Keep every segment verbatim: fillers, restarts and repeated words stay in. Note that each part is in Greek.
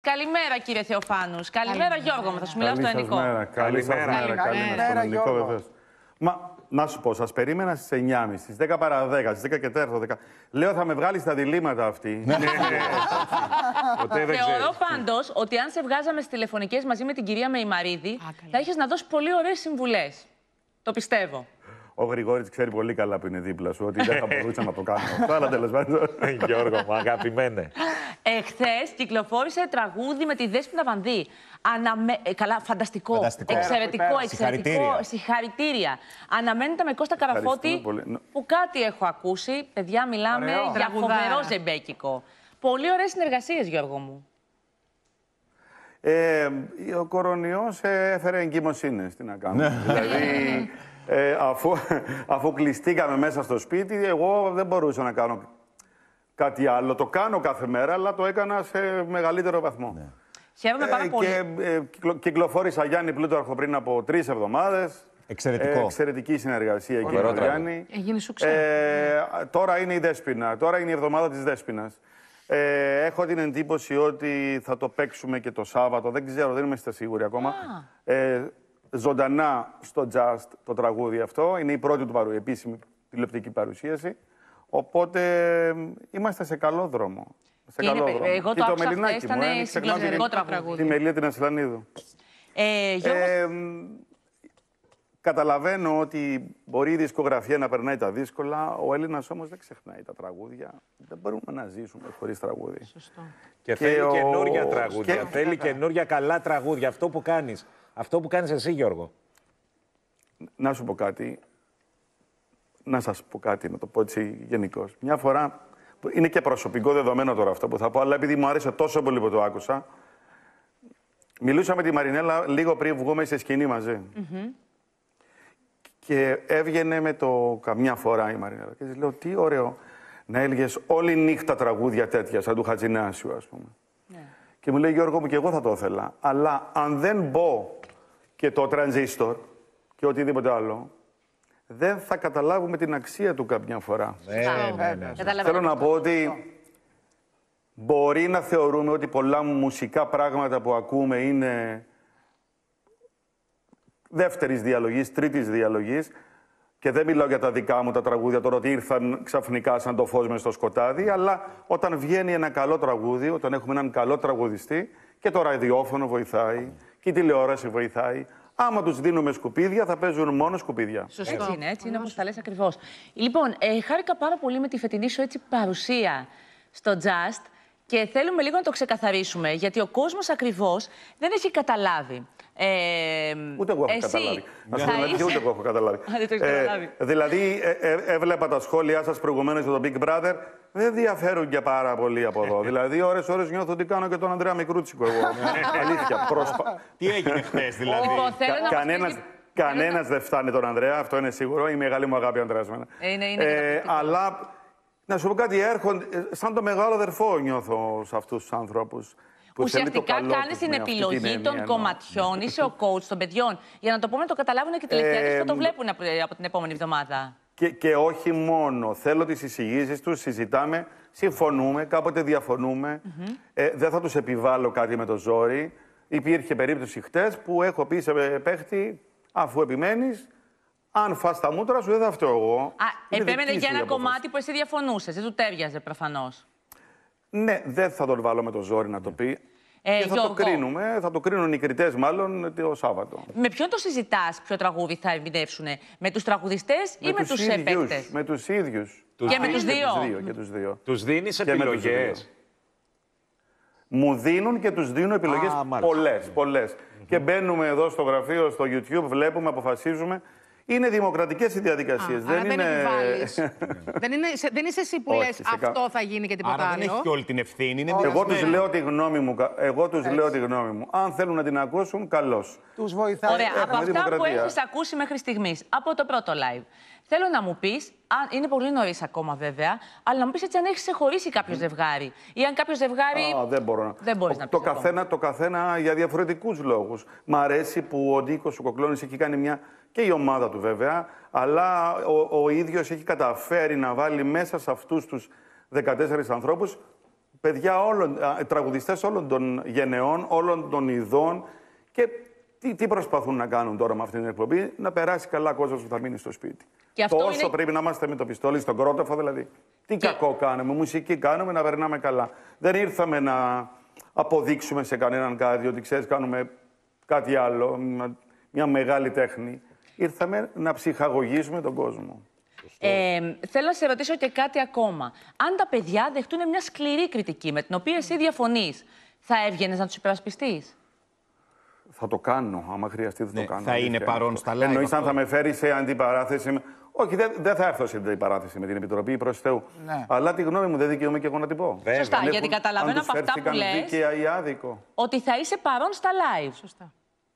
Καλημέρα, κύριε Θεοφάνους. Καλημέρα, Καλημέρα, Γιώργο μου. Θα σου μιλάω στο ελληνικό. Καλημέρα, καλημέρα. Καλημέρα, Γιώργο. Βεβαίως. Μα να σου πω, σας περίμενα στις εννιά και μισή, στις δέκα παρά δέκα, στις δέκα και τέσσερα, δέκα. Λέω θα με βγάλει στα διλήμματα αυτή. Θεωρώ πάντως ότι αν σε βγάζαμε στις τηλεφωνικές μαζί με την κυρία Μεϊμαρίδη, θα είχες να δώσει πολύ ωραίες συμβουλές. Το πιστεύω. Ο Γρηγόρης ξέρει πολύ καλά που είναι δίπλα σου, ότι δεν θα μπορούσα να το κάνω αυτό, αλλά τέλος πάντων. Γιώργο μου, αγαπημένε. Εχθές κυκλοφόρησε τραγούδι με τη Δέσποινα Βανδύ. Αναμε... Ε, καλά, φανταστικό. Φανταστικό. Εξαιρετικό, εξαιρετικό. Συγχαρητήρια. Συγχαρητήρια. Αναμένεται με Κώστα Καραφώτη, που κάτι έχω ακούσει. Παιδιά, μιλάμε Ωραίο. για Τραγουδάρα. φοβερό ζεμπέκικο. Πολύ ωραίες συνεργασίες, Γιώργο μου. Ε, ο κορονοϊός ε, έφερε εγκυμοσύνες, τι να κάνουμε. Δηλαδή, ε, αφού, αφού κλειστήκαμε μέσα στο σπίτι, εγώ δεν μπορούσα να κάνω κάτι άλλο. Το κάνω κάθε μέρα, αλλά το έκανα σε μεγαλύτερο βαθμό. Ναι. Χαίρομαι πάρα ε, πολύ. Και ε, κυκλο, κυκλοφόρησα Γιάννη Πλούταρχο πριν από τρεις εβδομάδες. Εξαιρετικό. Ε, εξαιρετική συνεργασία εκεί με τον Γιάννη. Έγινε σου ξέρω. Ε, τώρα είναι η Δέσποινα. Τώρα είναι η εβδομάδα της Δέσποινας. Ε, έχω την εντύπωση ότι θα το παίξουμε και το Σάββατο. Δεν ξέρω, δεν είμαστε σίγουροι ακόμα. Ε, ζωντανά στο Just το τραγούδι αυτό. Είναι η πρώτη του παρου, επίσημη τηλεοπτική παρουσίαση. Οπότε είμαστε σε καλό δρόμο. Σε Είναι, καλό δρόμο. Εγώ το άκουσα χθες, ήταν συγκλονιστικό τραγούδι. Τη Μελία την Ασλανίδου. Ε, Γιώργο... ε, Καταλαβαίνω ότι μπορεί η δισκογραφία να περνάει τα δύσκολα, ο Έλληνας όμως δεν ξεχνάει τα τραγούδια. Δεν μπορούμε να ζήσουμε χωρίς τραγούδι. Σωστό. Και, και θέλει ο... καινούργια τραγούδια, και... θέλει καινούργια καλά τραγούδια. Αυτό που κάνεις, αυτό που κάνεις εσύ, Γιώργο. Να σου πω κάτι, να σας πω κάτι, να το πω έτσι γενικώς. Μια φορά, είναι και προσωπικό δεδομένο τώρα αυτό που θα πω, αλλά επειδή μου άρεσε τόσο πολύ που το άκουσα, μιλούσα με τη Μαρινέλα λίγο πριν βγούμε σε σκηνή μαζί. Mm-hmm. Και έβγαινε με το καμιά φορά η Μαρινέλα. Και της λέω, τι ωραίο να έλεγες όλη νύχτα τραγούδια τέτοια, σαν του Χατζηνάσιου, ας πούμε. Yeah. Και μου λέει, Γιώργο μου, και εγώ θα το ήθελα. Αλλά αν δεν μπω και το τρανζίστορ και οτιδήποτε άλλο, δεν θα καταλάβουμε την αξία του καμιά φορά. Ναι, ναι, ναι. Θέλω να πω ότι μπορεί να θεωρούμε ότι πολλά μουσικά πράγματα που ακούμε είναι δεύτερης διαλογής, τρίτης διαλογής, και δεν μιλάω για τα δικά μου τα τραγούδια τώρα ότι ήρθαν ξαφνικά σαν το φως μες στο σκοτάδι, αλλά όταν βγαίνει ένα καλό τραγούδι, όταν έχουμε έναν καλό τραγουδιστή, και το ραδιόφωνο βοηθάει, και η τηλεόραση βοηθάει. Άμα τους δίνουμε σκουπίδια, θα παίζουν μόνο σκουπίδια. Σωστό. Έτσι είναι, έτσι είναι όπως τα λες ακριβώς. Λοιπόν, ε, χάρηκα πάρα πολύ με τη φετινή σου έτσι παρουσία στο Just και θέλουμε λίγο να το ξεκαθαρίσουμε, γιατί ο κόσμος ακριβώς δεν έχει καταλάβει. Ε, ούτε εγώ έχω εσύ, καταλάβει. Να σου θα πω, είσαι... ούτε εγώ έχω καταλάβει. δεν το έχεις καταλάβει. Ε, δηλαδή, ε, ε, έβλεπα τα σχόλιά σας προηγουμένως για τον Big Brother. Δεν διαφέρουν και πάρα πολύ από εδώ. Δηλαδή, ώρες-ώρες νιώθω ότι κάνω και τον Ανδρέα Μικρούτσικο εγώ. Αλήθεια, πρόσφατα. Τι έγινε χθες, δηλαδή. Λοιπόν, θέλω να Κανένας, πει... κανένας δεν φτάνει τον Ανδρέα, αυτό είναι σίγουρο. Η μεγάλη μου αγάπη Ανδρέασμένα. Είναι, είναι ε, αλλά, να σου πω κάτι, έρχονται, σαν το μεγάλο αδερφό νιώθω σε αυτούς τους άνθρωπους. Ουσιαστικά κάνεις την επιλογή την των κομματιών, είσαι ο coach των παιδιών. Για να το πούμε, το καταλάβουν και οι τηλεθεατές που θα το βλέπουν από την επόμενη εβδομάδα. Και, και όχι μόνο. Θέλω τις εισηγήσεις τους, συζητάμε, συμφωνούμε, κάποτε διαφωνούμε. Mm-hmm. ε, δεν θα τους επιβάλλω κάτι με το ζόρι. Υπήρχε περίπτωση χτες που έχω πει σε παίχτη, αφού επιμένεις, αν φας τα μούτρα σου, δεν θα φταίω εγώ. Α, επέμενε για ένα κομμάτι που εσύ διαφωνούσες, δεν του τέριαζε προφανώς. Ναι, δεν θα τον βάλω με το ζόρι να το πει. Ε, και θα Γιώργο, το κρίνουμε, θα το κρίνουν οι κριτές μάλλον το Σάββατο. Με ποιον το συζητάς, ποιο τραγούδι θα ερμηνεύσουνε, με τους τραγουδιστές ή με, με τους παίκτες? Με τους ίδιους. Και με τους δύο. Και τους δύο. Τους δίνεις επιλογές? Μου δίνουν και τους δίνω επιλογές πολλές, πολλές. Mm-hmm. Και μπαίνουμε εδώ στο γραφείο, στο YouTube, βλέπουμε, αποφασίζουμε. Είναι δημοκρατικές οι διαδικασίες. Δεν, δεν, είναι... δεν, είναι... δεν είσαι εσύ που όχι, λες αυτό κα... θα γίνει και τίποτα άλλο. Άρα δεν έχει και όλη την ευθύνη. Είναι εγώ τους λέω τη γνώμη μου. Εγώ τους λέω τη γνώμη μου. Αν θέλουν να την ακούσουν, καλώς. Τους βοηθάει. Ωραία, από αυτά δημοκρατία. Που έχεις ακούσει μέχρι στιγμής, από το πρώτο live, θέλω να μου πεις, αν είναι πολύ νωρίς ακόμα βέβαια, αλλά να μου πεις έτσι αν έχεις ξεχωρίσει κάποιο mm. ζευγάρι. Ή αν κάποιο ζευγάρι. Α, δεν μπορώ να. Δεν μπορείς να το, πεις το, καθένα, το καθένα για διαφορετικούς λόγους. Μ' αρέσει που ο Νίκος ο Κοκλώνης έχει κάνει μια. Και η ομάδα του βέβαια, αλλά ο, ο ίδιος έχει καταφέρει να βάλει μέσα σε αυτούς τους δεκατέσσερις ανθρώπους παιδιά όλων, τραγουδιστές όλων των γενεών, όλων των ειδών και τι, τι προσπαθούν να κάνουν τώρα με αυτή την εκπομπή, να περάσει καλά κόσμος που θα μείνει στο σπίτι. Και αυτό Τόσο είναι... πρέπει να είμαστε με το πιστόλι στον κρόταφο, δηλαδή. Τι και... κακό κάνουμε, μουσική κάνουμε, να περνάμε καλά. Δεν ήρθαμε να αποδείξουμε σε κανέναν κάτι ότι ξέρεις, κάνουμε κάτι άλλο, μια μεγάλη τέχνη. Ήρθαμε να ψυχαγωγήσουμε τον κόσμο. Ε, θέλω να σε ρωτήσω και κάτι ακόμα. Αν τα παιδιά δεχτούν μια σκληρή κριτική με την οποία εσύ διαφωνείς, θα έβγαινες να τους υπερασπιστείς? Θα το κάνω, άμα χρειαστεί θα Ναι, το κάνω. θα είναι παρόν στα live. Εννοείς αν αυτό. θα με φέρει σε αντιπαράθεση. με- Όχι, δεν, δεν θα έρθω σε αντιπαράθεση με την Επιτροπή, προς Θεού. Ναι. Αλλά τη γνώμη μου δεν δικαιούμαι και εγώ να την πω. Βέβαια. Σωστά, Αν γιατί έχουν- καταλαβαίνω αν τους από αυτά που φέρθηκαν λες δίκαια ή άδικο. ότι θα είσαι παρόν στα live. Σωστά.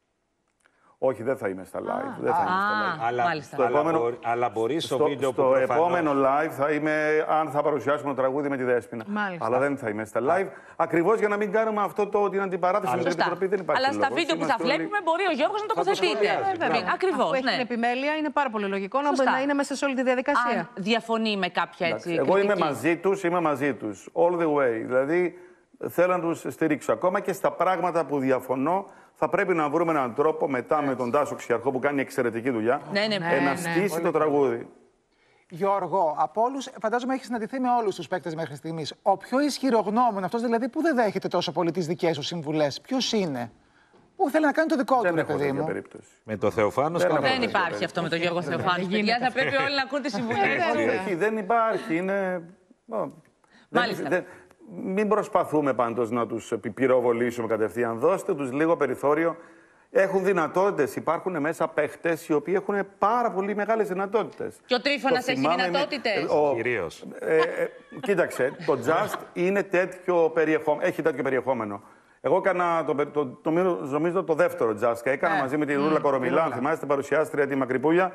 Όχι, δεν θα είμαι στα live. δεν θα είμαι στα live. Α, Αλλά, μάλιστα. Στο αλλά, επόμενο- μπορεί, αλλά μπορείς στο, Στο, βίντεο στο που προφανώς... επόμενο live θα είμαι, αν θα παρουσιάσουμε το τραγούδι με τη Δέσποινα. Μάλιστα. Αλλά δεν θα είμαι στα live. Ακριβώς για να μην κάνουμε αυτό το, την αντιπαράθεση με την Σωστά. Επιτροπή. Δεν υπάρχει Αλλά στα λόγος. βίντεο που θα Είμαστε όλοι- βλέπουμε μπορεί ο Γιώργος να τοποθετείται. σχολιάζει, μπράβο. Ακριβώς, Αφού έχει ναι. την επιμέλεια, είναι πάρα πολύ λογικό να, Σωστά. να είναι μέσα σε όλη τη διαδικασία. Αν διαφωνεί με κάποια έτσι Εντάξει, εγώ είμαι κριτική. μαζί τους, είμαι μαζί τους. All the way. Δηλαδή, θέλω να τους στηρίξω. Ακόμα και στα πράγματα που διαφωνώ, θα πρέπει να βρούμε έναν τρόπο μετά με τον Τάσο Ξιαρχό που κάνει εξαιρετική δουλειά Ναι, ναι, ε, ναι, να ναι. στήσει το τραγούδι. Γιώργο, από όλους, φαντάζομαι έχει συναντηθεί με όλους τους παίκτες μέχρι στιγμής. Ο πιο ισχυρογνώμων, αυτός δηλαδή που δεν δέχεται τόσο πολύ τις δικές σου συμβουλές, ποιος είναι? Που θέλει να κάνει το δικό του, Δεν ρε έχω παιδί τέτοια μου. περίπτωση. Με το Θεοφάνο Δεν σκάνδαλο. Δεν υπάρχει αυτό με τον Γιώργο Θεοφάνου. Παιδιά, θα πρέπει όλοι να ακούν τις συμβουλές. Όχι, δεν υπάρχει. Είναι... Ω, Μάλιστα. δεν- Μην προσπαθούμε πάντως να τους πυροβολήσουμε κατευθείαν. Δώστε τους λίγο περιθώριο. Έχουν δυνατότητες. Υπάρχουν μέσα παίχτες οι οποίοι έχουν πάρα πολύ μεγάλες δυνατότητες. Και ο Τρίφωνας Το έχει θυμάμαι με- δυνατότητες. ο- Κυρίως. Ε, ε, κοίταξε, το Just είναι τέτοιο περιεχόμενο, έχει τέτοιο περιεχόμενο. Εγώ έκανα το, το, το, νομίζω το δεύτερο Just και έκανα Ε, μαζί με τη Ρούλα Κορομιλά, αν θυμάστε, παρουσιάστρια τη Μακρυπούλια.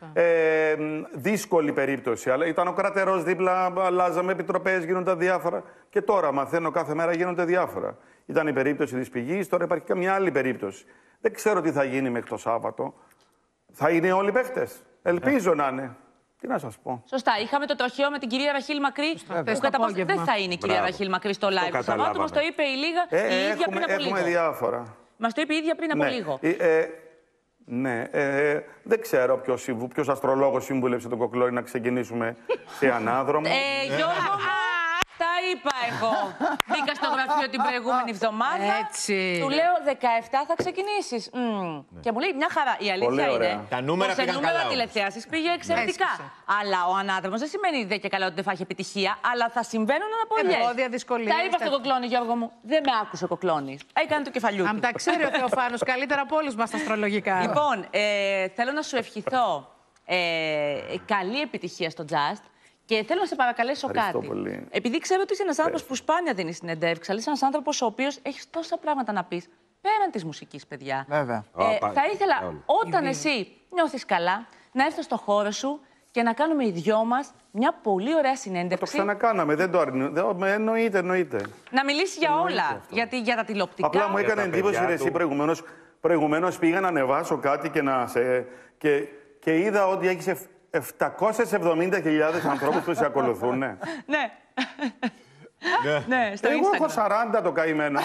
Ε, δύσκολη περίπτωση, αλλά ήταν ο κρατερός δίπλα, αλλάζαμε επιτροπές, γίνονταν διάφορα. Και τώρα μαθαίνω κάθε μέρα γίνονται διάφορα. Ήταν η περίπτωση της πηγής, τώρα υπάρχει και μια άλλη περίπτωση. Δεν ξέρω τι θα γίνει μέχρι το Σάββατο. Θα είναι όλοι παίχτες. Ελπίζω να είναι. Τι να σας πω. Σωστά. Είχαμε το τροχαίο με την κυρία Ραχίλ Μακρύ. Που το κατά πάσα απόγευμα. δεν θα είναι η κυρία Μπράβο. Ραχίλ Μακρύ στο live. Το Σαββάτου καταλάβαμε. μας το είπε η, Λίγα, Ε, η ίδια έχουμε, πριν από έχουμε λίγο. διάφορα. Μας το είπε η ίδια πριν από Ναι. λίγο. Ε, ε, ναι, ε, δεν ξέρω ποιος, συμβου- ποιος αστρολόγος σύμβουλευσε τον Κοκλώνη να ξεκινήσουμε σε ανάδρομο. Ε, Γιώργο μου, τα είπα εγώ. Μπήκα στο γραφείο την προηγούμενη εβδομάδα. Έτσι. Του λέω δεκαεπτά θα ξεκινήσεις. Μμμ. Και μου λέει μια χαρά. Η αλήθεια Πολύ ωραία. είναι Τα νούμερα πως σε πήγαν νούμερα καλά όμως. τηλεθέασης πήγε εξαιρετικά. Έσπασε. Αλλά ο ανάδρομος δεν σημαίνει δε και καλά ότι δεν θα έχει επιτυχία, αλλά θα συμβαίνουν αναπολιές. Εμπόδια, δυσκολίες, Τα είπα στον τέτοια. Κοκλώνη, Γιώργο μου. Δεν με άκουσε ο Κοκλώνης. Έκανε το κεφαλιού Αν του. τα ξέρει ο Θεοφάνος καλύτερα από όλους μας τα αστρολογικά. Λοιπόν, ε, θέλω να σου ευχηθώ ε, καλή επιτυχία στο Just και θέλω να σε παρακαλέσω Ευχαριστώ κάτι. πολύ. Επειδή ξέρω ότι είσαι ένας άνθρωπος που σπάνια δίνει συνεντεύξεις, αλλά είσαι ένας άνθρωπος ο οποίος έχει τόσα πράγματα να πεις πέραν της μουσικής, παιδιά. Βέβαια. Ε, Α, πάλι. θα ήθελα Όλοι. όταν εσύ νιώθεις καλά να έρθεις στο χώρο σου και να κάνουμε οι δυο μας μια πολύ ωραία Το συνέντευξη. ξανακάναμε, δεν το αρνούμε. Εννοείται, εννοείται. Να μιλήσει για όλα. Γιατί για τα τηλεοπτικά. Απλά μου έκανε τα εντύπωση παιδιά ρε, εσύ του. προηγουμένως. Προηγουμένως πήγα να ανεβάσω κάτι και να σε... Και, και είδα ότι έχεις εφ- επτακόσιες εβδομήντα χιλιάδες ανθρώπους που σε ακολουθούν. Ναι. Ναι. Ναι, στο Εγώ έχω Instagram. σαράντα το καημένο.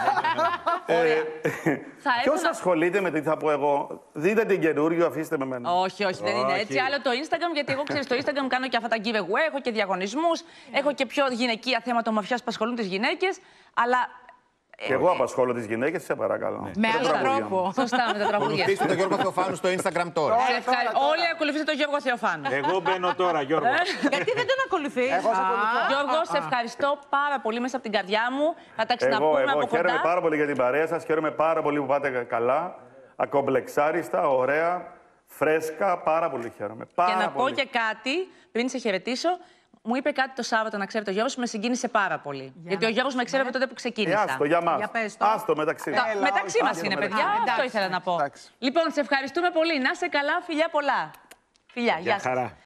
ε, Θα Ποιος έβγαλα- ασχολείται με τι θα πω εγώ. Δείτε την καινούριο, αφήστε με εμένα. Όχι, όχι, δεν είναι Όχι. έτσι. Άλλο το Instagram, γιατί εγώ ξέρω στο Instagram κάνω και αυτά τα giveaway, έχω και διαγωνισμούς, έχω και πιο γυναικεία θέματα ομορφιάς που ασχολούν τις γυναίκες. Αλλά. Και εγώ απασχόλω τις γυναίκες, σε παρακαλώ. Με τα άλλο τραγούδια μου. τρόπο. Σωστά με τα τραγούδια. Ακολουθήστε τον Γιώργο Θεοφάνου στο Instagram τώρα. Σε ευχα- Όλοι ακολουθείτε τον Γιώργο Θεοφάνου. Εγώ μπαίνω τώρα, Γιώργο. Γιατί δεν τον ακολουθείς. Εγώ σε ακολουθώ. Γιώργο, σε ευχαριστώ πάρα πολύ μέσα από την καρδιά μου. Θα τα Εγώ, ξαναπούμε εγώ από χαίρομαι κοντά. πάρα πολύ για την παρέα σας. Χαίρομαι πάρα πολύ που πάτε καλά. Ακομπλεξάριστα, ωραία, φρέσκα. Πάρα πολύ χαίρομαι. Πάρα Και να πω πολύ. και κάτι πριν σε χαιρετήσω. Μου είπε κάτι το Σάββατο, να ξέρετε, ο Γιώργος με συγκίνησε πάρα πολύ. Γιατί ο Γιώργος με ξέρει από τότε που Ε, ξεκίνησα. άστο, για μας. Για πες το. Άστο μεταξύ. Τα- Έλα, μεταξύ όχι, μας άστο είναι, μεταξύ. παιδιά. Αυτό Εντάξει. ήθελα να πω. Εντάξει. Λοιπόν, σε ευχαριστούμε πολύ. Να είσαι καλά, φιλιά πολλά. Φιλιά, γεια σας. Χαρά.